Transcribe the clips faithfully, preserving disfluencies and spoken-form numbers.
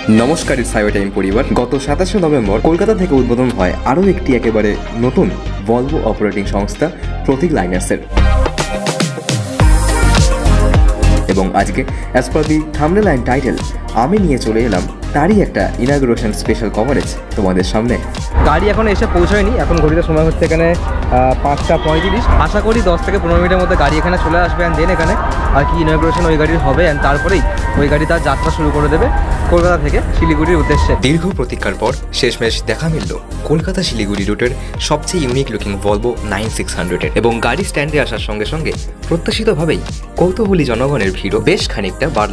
নমস্কার cyber time পরিবার। গত সাতাশে নভেম্বর কলকাতা থেকে উদ্বোধন হয় আরও একটি একেবারে নতুন ভলভো অপারেটিং সংস্থা প্রতীক লাইনার্সের। এবং আজকে as per the thumbnail and title আমি নিয়ে চলে এলাম তারই একটা ইনাগুরেশন স্পেশাল কভারেজ তোমাদের সামনে। গাড়ি এখন এসে পৌঁছায়নি, এখন ঘড়িতে সময় হচ্ছে এখানে পাঁচটা পঁয়ত্রিশ। আশা করি দশ থেকে পনেরো মিনিটের মধ্যে গাড়ি এখানে চলে আসবে অ্যান্ড দেন এখানে আর কি ইনাগুরেশন ওই গাড়ির হবে অ্যান্ড তারপরেই ওই গাড়ি তার যাত্রা শুরু করে দেবে কলকাতা থেকে শিলিগুড়ির উদ্দেশ্যে। দীর্ঘ প্রতীক্ষার পর শেষমেশ দেখা মিলল কলকাতা শিলিগুড়ি রুটের সবচেয়ে unique looking Volvo nine six হান্ড্রেডের। এবং গাড়ি স্ট্যান্ডে আসার সঙ্গে সঙ্গে প্রত্যাশিতভাবেই কৌতূহলী জনগণের ভিড়ও বেশ খানিকটা বাড়ল।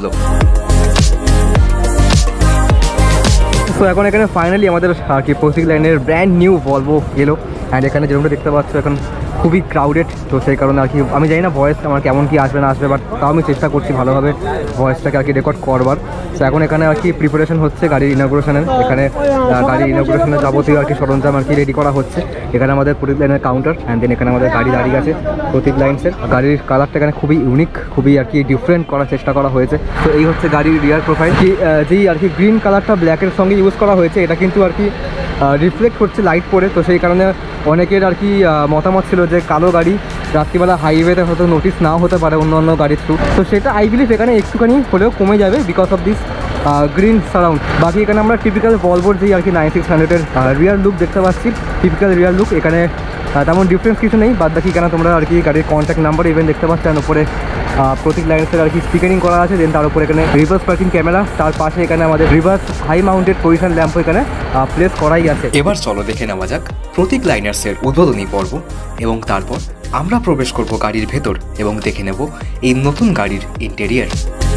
তো এখন এখানে ফাইনালি আমাদের আর কি প্রতীক লাইনের ব্র্যান্ড নিউ ভলভো এলো অ্যান্ড এখানে যেরকমটা দেখতে পাচ্ছ এখন খুবই ক্রাউডেড। তো সেই কারণে আর কি আমি জানি না ভয়েস আমার কেমন কি আসবে না আসবে, বাট তাও আমি চেষ্টা করছি ভালোভাবে ভয়েসটাকে আর কি রেকর্ড করবার। তো এখন এখানে আর কি প্রিপারেশন হচ্ছে গাড়ির ইনাগুরেশনের। এখানে গাড়ির ইনাগুরেশনের যাবতীয় আর কি সরঞ্জাম আর কি রেডি করা হচ্ছে। এখানে আমাদের প্রতীক লাইনের কাউন্টার অ্যান্ড দেন এখানে আমাদের গাড়ি দাঁড়িয়ে আছে প্রতীক লাইন্সের। গাড়ির কালারটা এখানে খুবই ইউনিক, খুবই আর কি ডিফারেন্ট করার চেষ্টা করা হয়েছে। তো এই হচ্ছে গাড়ির রিয়ার প্রোফাইল, কি যেই আর কি গ্রিন কালারটা ব্ল্যাকের সঙ্গে ইউজ করা হয়েছে এটা কিন্তু আর কি রিফ্লেক্ট করছে লাইট পরে। তো সেই কারণে অনেকের আর কি মতামত ছিল যে কালো গাড়ি রাত্রিবেলা হাইওয়েতে হয়তো নোটিস নাও হতে পারে অন্য অন্য গাড়ির থ্রু। তো সেটা আই বিলিভ এখানে একটুখানি হলেও কমে যাবে because of this green surround. বাকি এখানে আমরা টিপিক্যাল ভলভোর যেই আর কি নাইন সিক্স হান্ড্রেডের রিয়ার লুক দেখতে পাচ্ছি, টিপিক্যাল রিয়ার লুক। এখানে তেমন ডিফারেন্স কিছু নেই, বাদ বাকি এখানে তোমরা আর কি গাড়ির কন্ট্যাক্ট নাম্বার ইভেন দেখতে পাচ্ছ। তার উপরে প্রতীক লাইন্সের আর কি স্টিকারিং করা আছে। দেন তার উপরে এখানে রিভার্স পার্কিং ক্যামেরা, তার পাশে এখানে আমাদের reverse high mounted position lamp এখানে প্লেস করাই আছে। এবার চলো দেখে নেওয়া যাক প্রতীক লাইনার্সের উদ্বোধনী পর্ব এবং তারপর আমরা প্রবেশ করব গাড়ির ভেতর এবং দেখে নেব এই নতুন গাড়ির ইন্টেরিয়ার।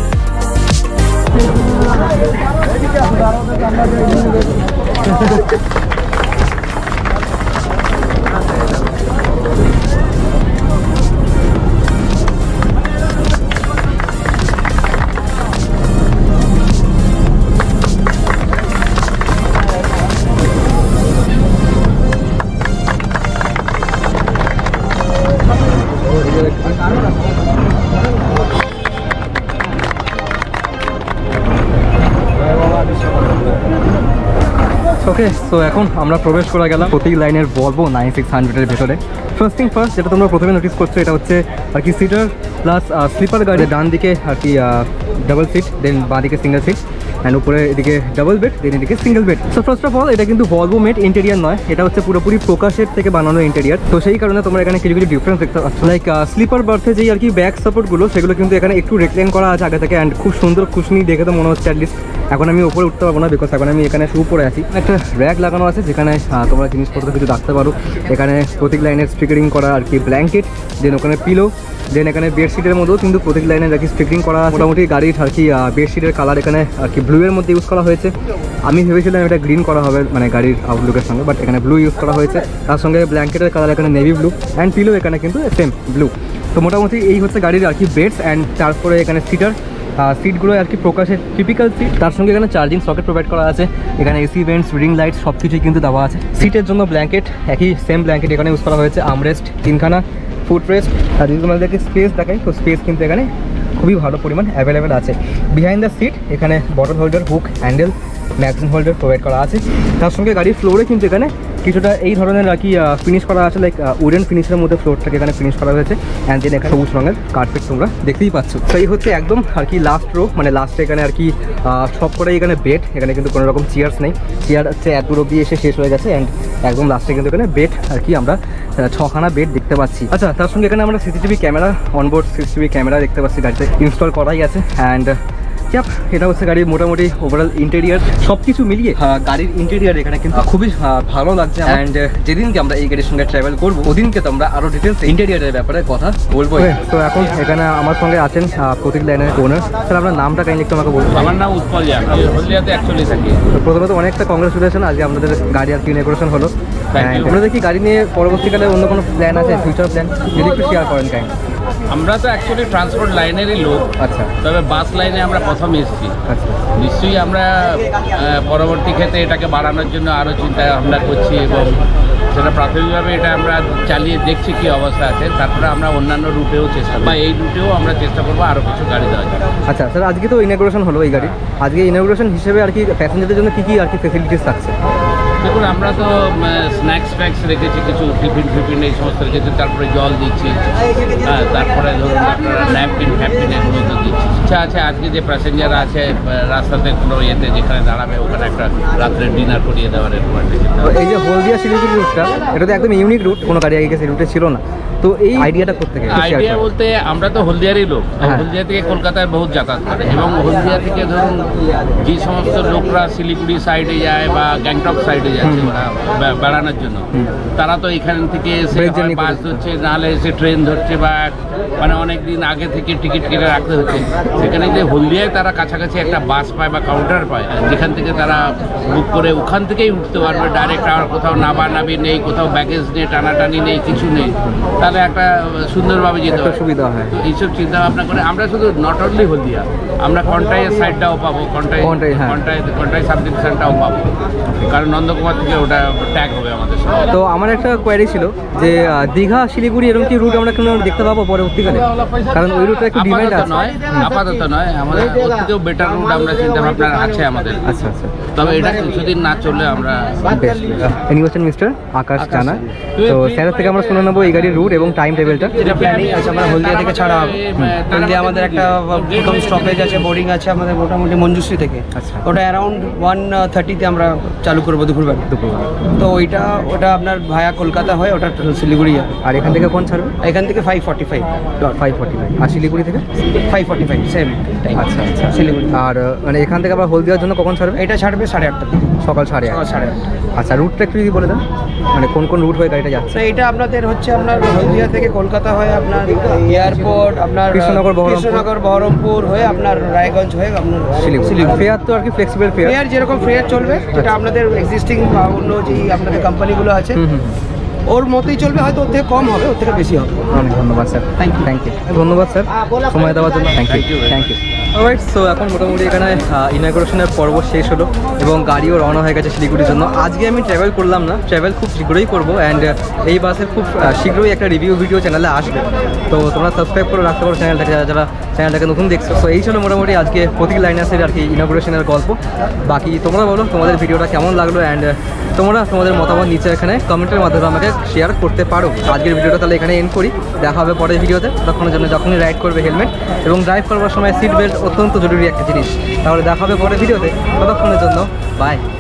ওকে, সো এখন আমরা প্রবেশ করে গেলাম প্রতীক লাইনের ভলভো নাইন সিক্স হান্ড্রেডের ভেতরে। ফার্স্ট থিং ফার্স্ট যেটা তোমরা প্রথমে নোটিস করছো এটা হচ্ছে আর কি সিটার প্লাস স্লিপার গাড়ি। ডান দিকে আর কি ডাবল সিট, দেন বাঁ দিকে সিঙ্গেল সিট অ্যান্ড উপরে এদিকে ডাবল বেড, দেন এদিকে single bed. So first of all এটা কিন্তু ভলভো মেড ইন্টেরিয়ার নয়, এটা হচ্ছে পুরোপুরি প্রকাশের থেকে বানানো ইন্টেরিয়ার। তো সেই কারণে তোমরা এখানে কিছু কিছু ডিফারেন্স দেখতে পাচ্ছ। লাইক স্লিপার বার্থে যেই আর কি ব্যাক সাপোর্টগুলো সেগুলো কিন্তু এখানে একটু রেক্লাইন করা আছে আগে থেকে অ্যান্ড খুব সুন্দর খুশনি দেখে তো মনে হচ্ছে। অ্যাটলিস্ট এখন আমি উপরে উঠতে পারবো না বিকজ এখন আমি এখানে শু পরে আছি। একটা র্যাক লাগানো আছে যেখানে তোমরা জিনিসপত্র কিছু রাখতে পারো। এখানে প্রতীক লাইনের স্টিকারিং করা আর কি ব্ল্যাঙ্কেট, দেন ওখানে পিলো, দেন এখানে বেডশিটের মধ্যেও কিন্তু প্রতীক লাইনের আর কি স্টিকারিং করা। মোটামুটি গাড়ির আর কি বেডশিটের কালার এখানে আর কি ব্লু এর মধ্যে ইউজ করা হয়েছে। আমি ভেবেছিলাম এটা গ্রিন করা হবে মানে গাড়ির আউটলুকের সঙ্গে, বাট এখানে ব্লু ইউজ করা হয়েছে। তার সঙ্গে ব্ল্যাঙ্কেটের কালার এখানে নেভি ব্লু অ্যান্ড পিলো এখানে কিন্তু সেম ব্লু। তো মোটামুটি এই হচ্ছে গাড়ির আর কি বেডস অ্যান্ড তারপরে এখানে সিটার সিটগুলো আর কি প্রকাশের টিপিক্যাল সিট। তার সঙ্গে এখানে চার্জিং সকেট প্রোভাইড করা আছে। এখানে এসি ভেন্টস, রিং লাইট সব কিছুই কিন্তু দেওয়া আছে। সিটের জন্য ব্ল্যাঙ্কেট একই সেম ব্ল্যাঙ্কেট এখানে ইউজ করা হয়েছে। আমরেস্ট তিনখানা, ফুট রেস্ট। আর যদি তোমাদেরকে স্পেস দেখাই তো স্পেস কিন্তু এখানে খুবই ভালো পরিমাণ অ্যাভেলেবেল আছে। বিহাইন্ড দ্য সিট এখানে bottle holder, hook, handle, magazine holder provide করা আছে। তার সঙ্গে গাড়ির ফ্লোরে কিন্তু এখানে কিছুটা এই ধরনের আর কি ফিনিশ করা আছে, লাইক উডেন ফিনিশের মধ্যে ফ্লোরটাকে এখানে ফিনিশ করা হয়েছে অ্যান্ড দেন এখানে সবুজ রঙের কার্পেট তোমরা দেখতেই পাচ্ছ। তো এই হচ্ছে একদম আর কি লাস্ট রো, মানে লাস্টে এখানে আর কি সব করে এখানে বেড, এখানে কিন্তু কোনো রকম চেয়ার্স নেই। চেয়ার হচ্ছে এত দূর অব্দি এসে শেষ হয়ে গেছে অ্যান্ড একদম লাস্টে কিন্তু এখানে বেড আর কি আমরা ছখানা বেড দেখতে পাচ্ছি। আচ্ছা, তার সঙ্গে এখানে আমরা CCTV camera, onboard CCTV camera দেখতে পাচ্ছি গাড়িতে ইনস্টল করাই আছে। অ্যান্ড চাপ এটা হচ্ছে গাড়ির মোটামুটি ওভারঅল ইন্টেরিয়ার। সব কিছু মিলিয়ে গাড়ির ইন্টেরিয়ার এখানে কিন্তু খুবই ভালো লাগছে। অ্যান্ড যেদিনকে আমরা এই গাড়ির সঙ্গে ট্রাভেল করবো ওদিনকে তোমরা আরো ডিটেলস ইন্টেরিয়ারের ব্যাপারে কথা বলবো। তো এখন এখানে আমার সঙ্গে আছেন প্রতীক লাইনের ওনার। স্যার আপনার নামটা কাইন্ডলি একটু আমাকে বলুন। আমার নাম উৎপল জানা, হলদিয়াতে অ্যাকচুয়ালি থাকি। প্রথমত অনেকটা কংগ্রেচুলেশন, আজকে আপনাদের গাড়ি আর কি ইনঅগ্রেশন হলো। আমরা দেখি গাড়ি নিয়ে পরবর্তীকালে অন্য কোনো প্ল্যান আছে, ফিউচার প্ল্যান যদি একটু শেয়ার করেন কাইন্ড। আমরা তো অ্যাকচুয়ালি ট্রান্সপোর্ট লাইনেরই লোক, আচ্ছা তবে বাস লাইনে আমরা প্রথম এসেছি। আচ্ছা নিশ্চয়ই আমরা আহ, পরবর্তী ক্ষেত্রে এটাকে বাড়ানোর জন্য আরও চিন্তা ভাবনা করছি এবং সেটা প্রাথমিকভাবে এটা আমরা চালিয়ে দেখছি কী অবস্থা আছে। তারপরে আমরা অন্যান্য রুটেও চেষ্টা বা এই রুটেও আমরা চেষ্টা করবো আরও কিছু গাড়ি দেওয়ার জন্য। আচ্ছা স্যার, আজকে তো ইনগ্রেশন হলো এই গাড়ি, আজকে ইনগ্রেশন হিসেবে আর কি প্যাসেঞ্জারদের জন্য কী কী আর কি ফেসিলিটিস থাকছে? দেখুন, আমরা তো স্ন্যাক্স ফ্যাক্স রেখেছি, কিছু টিফিন ফিফিন এই সমস্ত রেখেছি, তারপরে জল দিচ্ছি, হ্যাঁ, তারপরে ধরুন আপনারা ন্যাপকিন ফ্যাপকিন এগুলো তো দিচ্ছি। ইচ্ছা আছে আজকে যে প্যাসেঞ্জার আছে আহ, রাস্তাতে কোনো ইয়েতে যেখানে দাঁড়াবে ওখানে একটা রাত্রে ডিনার করিয়ে দেওয়ার এরকম একটা চিন্তা তো এই যে হলদিয়া শিলিগুড়ি রুটটা, এটা তো একদম ইউনিক রুট, কোনো গাড়ি আগে গেছে রুটে ছিল না, তো এই আইডিয়াটা করতে গেলে আইডিয়া বলতে আমরা তো হলদিয়ারই লোক, হ্যাঁ। হলদিয়া থেকে কলকাতায় বহুত যাতায়াত করে এবং হলদিয়া থেকে ধরুন যে সমস্ত লোকরা শিলিগুড়ি সাইডে যায় বা গ্যাংটক সাইডে যাচ্ছে ওরা বে- বেড়ানোর জন্য, তারা তো এখান থেকে এসে Break journey বাস করে। ধরছে, নাহলে এসে ট্রেন ধরছে বা মানে অনেক দিন আগে থেকে টিকিট কেটে রাখতে হচ্ছে। সেখানে যে হলদিয়ায় তারা কাছাকাছি একটা বাস পায় বা কাউন্টার পায়, যেখান থেকে তারা বুক করে ওখান থেকেই উঠতে পারবে ডাইরেক্ট, আর কোথাও নাবা নাবি নেই, কোথাও ব্যাগেজ নেই, টানাটানি নেই, কিছু নেই, তাহলে একটা সুন্দরভাবে যেতে একটা পারে। সুবিধা হয়। তো এইসব চিন্তা ভাবনা করে আমরা শুধু নট অনলি হলদিয়া, আমরা কন্টাইয়ের সাইডটাও পাবো, কন্টাই কন্টাই, হ্যাঁ। কন্টাই কন্টাই সাব ডিভিশনটাও পাবো, কারণ নন্দকুমার থেকে ওটা ট্যাগ হবে আমাদের সাথে। তো আমার একটা কোয়ারি ছিল যে আহ, দীঘা শিলিগুড়ি এরকম কি রুট আমরা কোনো দেখতে পাবো পরবর্তীকালে? কারণ ওই রুটটা একটু ডিমান্ড আপাতত আছে। নয়, আপাতত নয়, আমাদের ওর থেকেও বেটার রুট আমরা চিন্তা ভাবনা আছে আমাদের। আচ্ছা আচ্ছা, তবে এটা কিছুদিন না চললে আমরা বেশ। এনি কোয়েশ্চেন মিস্টার আকাশ জানা, তো স্যারের থেকে আমরা শুনে নেবো এই গাড়ির রুট এবং টাইম টেবিলটা। যেটা প্ল্যানিং আছে আমরা হলদিয়া থেকে ছাড়া হবে। হলদিয়া আমাদের একটা প্রথম স্টপেজ আছে, বোর্ডিং আছে আমাদের মোটামুটি মঞ্জুশ্রী থেকে। আচ্ছা। ওটা অ্যারাউন্ড ওয়ান থার্টিতে আমরা চালু করবো দুপুরবেলা। দুপুরবেলা। তো ওইটা ওটা আপনার ভায়া কলকাতা হয়, ওটা শিলিগুড়ি যাবে। আর এখান থেকে কোন ছাড়বে? এখান থেকে five forty five five forty five আর শিলিগুড়ি থেকে five forty five same time. আচ্ছা আচ্ছা, শিলিগুড়ি আর আহ, মানে এখান থেকে আবার হলদিয়ার জন্য কখন ছাড়বে? এটা ছাড়বে সাড়ে আটটা থেকে, সকাল সাড়ে আট। সকাল সাড়ে আটটা। আচ্ছা, রুটটা একটু যদি বলে দেন, মানে কোন কোন রুট হয়ে গাড়িটা যাচ্ছে? তো এটা আপনাদের হচ্ছে আপনার হলদিয়া থেকে কলকাতা হয়ে আপনার এয়ারপোর্ট, আপনার কৃষ্ণনগর, বহরমপুর। কৃষ্ণনগর বহরমপুর হয়ে আপনার রায়গঞ্জ হয়ে আপনার শিলিগুড়ি। শিলিগুড়ি। ফেয়ার তো আর কি ফ্লেক্সিবল ফেয়ার। ফেয়ার যেরকম ফেয়ার চলবে, যেটা আপনাদের এক্সিস্টিং বা অন্য যে আপনাদের কোম্পানিগুলো আছে হুম হুম, ওর মতোই চলবে, হয়তো ওর থেকে কম হবে, ওর থেকে বেশি হবে। অনেক ধন্যবাদ sir, Thank you. Thank you ধন্যবাদ স্যার সময় দেওয়ার জন্য, thank Thank you you very thank you alright. So এখন মোটামুটি এখানে ইনাগ্রেশনের পর্ব শেষ হলো এবং গাড়িও রওনা হয়ে গেছে শিলিগুড়ির জন্য। আজকে আমি ট্রাভেল করলাম না, ট্রাভেল খুব শীঘ্রই করবো, অ্যান্ড এই বাসের খুব আহ, শীঘ্রই একটা রিভিউ ভিডিও চ্যানেলে আসবে, তো তোমরা সাবস্ক্রাইব করে রাখতে পারো চ্যানেলটাকে, যারা যারা চ্যানেলটাকে নতুন দেখছো। তো এই ছিল মোটামুটি আজকে প্রতীক লাইনার্সের আর কি ইনাগ্রেশনের গল্প। বাকি তোমরা বলো তোমাদের ভিডিওটা কেমন লাগলো, অ্যান্ড তোমরা তোমাদের মতামত নিচে এখানে কমেন্টের মাধ্যমে আমাকে শেয়ার করতে পারো। আজকের ভিডিওটা তাহলে এখানে এন্ড করি, দেখা হবে পরের ভিডিওতে। ততক্ষণের জন্য যখনই রাইড করবে হেলমেট এবং ড্রাইভ করবার সময় সিট বেল্ট অত্যন্ত জরুরি একটা জিনিস। তাহলে দেখা হবে পরের ভিডিওতে, ততক্ষণের জন্য বাই।